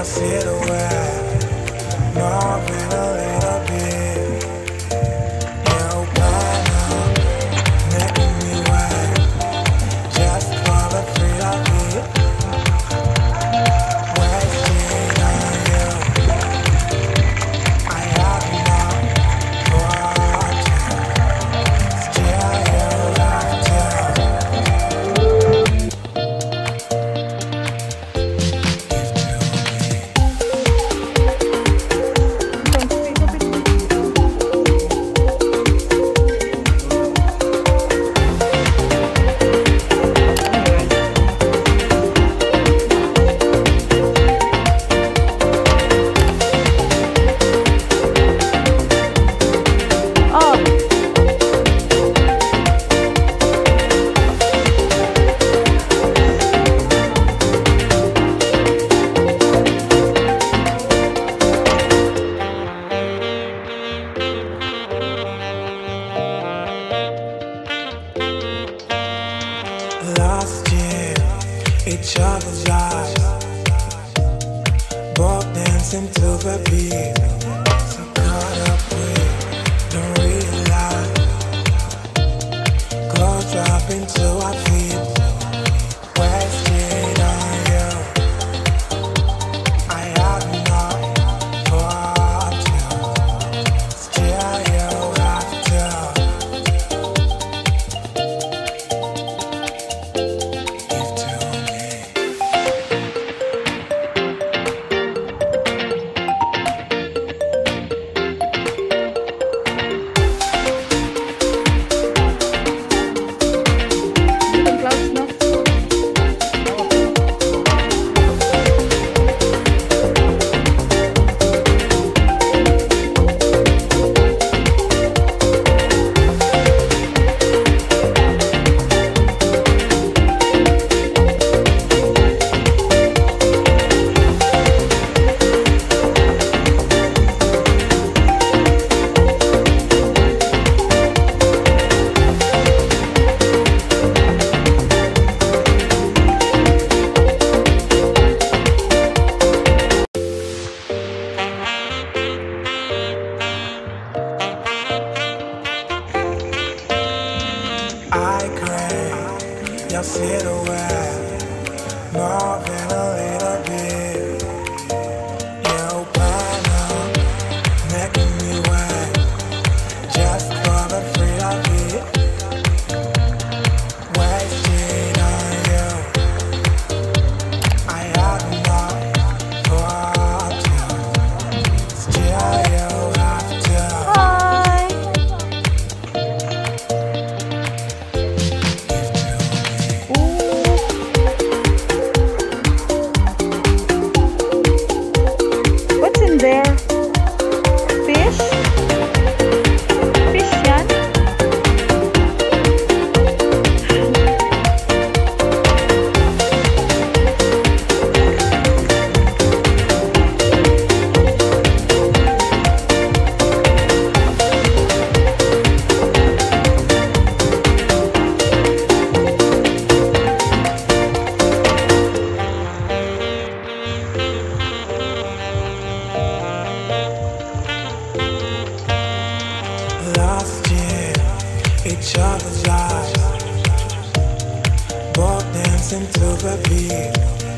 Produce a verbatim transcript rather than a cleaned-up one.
silhouette, more than a little bit. You open up, making me wet, just for the thrill of it. Wasted on you, I have enough for two. Still you have to. Lost in each other's eyes, both dancing to the beat. So caught up with, don't realize, clothes dropping to our feet. Wasted on you, I have enough for two. Still you have to. I crave your silhouette, more than a little bit. You open up, making me wet, just for the thrill of it. Wasted on you, I have enough for two. Still you have to. There, fish, fish yan. Lost in each other's eyes, both dancing to the beat.